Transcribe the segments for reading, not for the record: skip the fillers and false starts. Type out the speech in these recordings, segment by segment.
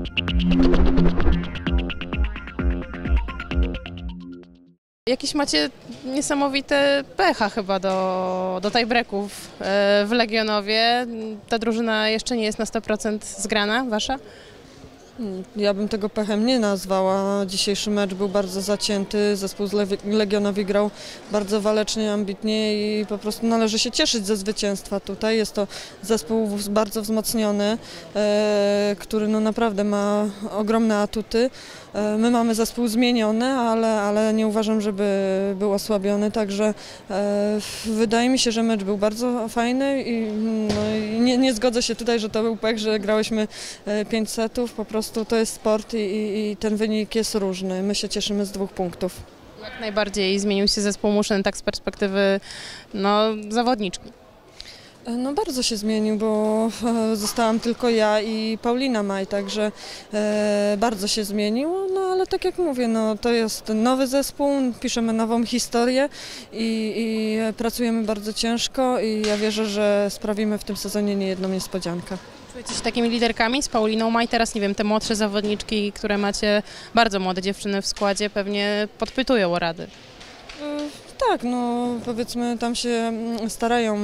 Jakiś macie niesamowite pecha chyba do tiebreaków w Legionowie. Ta drużyna jeszcze nie jest na 100% zgrana, wasza? Ja bym tego pechem nie nazwała. Dzisiejszy mecz był bardzo zacięty, zespół z Legionowi grał bardzo walecznie, ambitnie i po prostu należy się cieszyć ze zwycięstwa tutaj. Jest to zespół bardzo wzmocniony, który no naprawdę ma ogromne atuty. My mamy zespół zmieniony, ale nie uważam, żeby był osłabiony, także wydaje mi się, że mecz był bardzo fajny i nie zgodzę się tutaj, że to był pech, że grałyśmy 5 setów, po prostu to jest sport i ten wynik jest różny. My się cieszymy z 2 punktów. Jak najbardziej zmienił się zespół Muszyn tak z perspektywy zawodniczki. No bardzo się zmienił, bo zostałam tylko ja i Paulina Maj, także bardzo się zmieniło, no ale tak jak mówię, no to jest nowy zespół, piszemy nową historię i pracujemy bardzo ciężko i ja wierzę, że sprawimy w tym sezonie niejedną niespodziankę. Czujecie się takimi liderkami z Pauliną Maj? Teraz, nie wiem, te młodsze zawodniczki, które macie, bardzo młode dziewczyny w składzie, pewnie podpytują o rady. Tak, no powiedzmy tam się starają,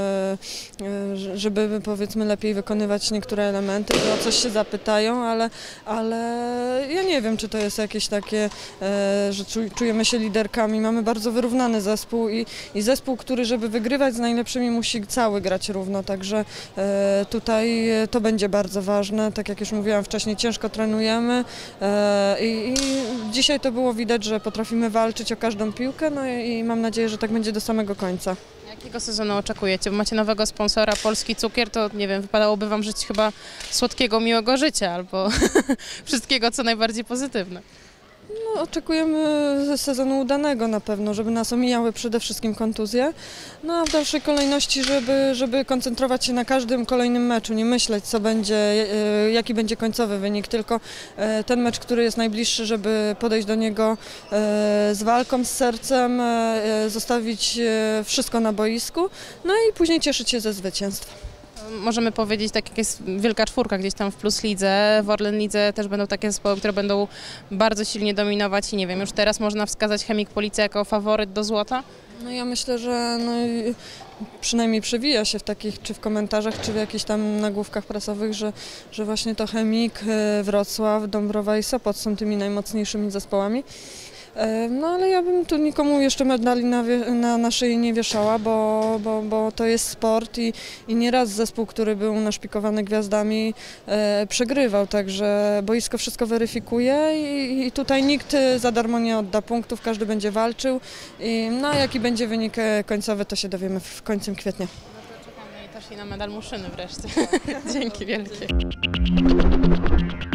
żeby powiedzmy lepiej wykonywać niektóre elementy, że o coś się zapytają, ale ja nie wiem, czy to jest jakieś takie, że czujemy się liderkami. Mamy bardzo wyrównany zespół i zespół, który żeby wygrywać z najlepszymi musi cały grać równo, także tutaj to będzie bardzo ważne. Tak jak już mówiłam wcześniej, ciężko trenujemy i dzisiaj to było widać, że potrafimy walczyć o każdą piłkę, no i mam nadzieję, że tak będzie do samego końca. Jakiego sezonu oczekujecie? Bo macie nowego sponsora, Polski Cukier, to nie wiem, wypadałoby wam żyć chyba słodkiego, miłego życia albo wszystkiego, co najbardziej pozytywne. No, oczekujemy sezonu udanego na pewno, żeby nas omijały przede wszystkim kontuzje, no a w dalszej kolejności, żeby koncentrować się na każdym kolejnym meczu, nie myśleć co będzie, jaki będzie końcowy wynik, tylko ten mecz, który jest najbliższy, żeby podejść do niego z walką, z sercem, zostawić wszystko na boisku, no i później cieszyć się ze zwycięstw. Możemy powiedzieć, tak jak jest Wielka Czwórka gdzieś tam w Plus Lidze, w Orlen Lidze też będą takie zespoły, które będą bardzo silnie dominować i nie wiem, już teraz można wskazać Chemik Police jako faworyt do złota? No ja myślę, że przynajmniej przewija się w takich, czy w komentarzach, czy w jakichś tam nagłówkach prasowych, że właśnie to Chemik, Wrocław, Dąbrowa i Sopot są tymi najmocniejszymi zespołami. No ale ja bym tu nikomu jeszcze medali na szyi nie wieszała, bo to jest sport i nieraz zespół, który był naszpikowany gwiazdami, przegrywał, także boisko wszystko weryfikuje i tutaj nikt za darmo nie odda punktów, każdy będzie walczył. No a jaki będzie wynik końcowy, to się dowiemy w końcu kwietnia. No to czekamy też i na medal Muszyny wreszcie. Dzięki wielkie.